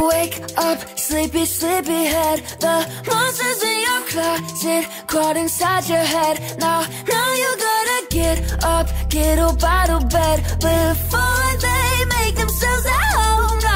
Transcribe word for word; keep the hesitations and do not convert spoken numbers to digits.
Wake up, sleepy, sleepy head. The monsters in your closet crawled inside your head. Now, now you gotta get up, get up out of bed before they make themselves at home.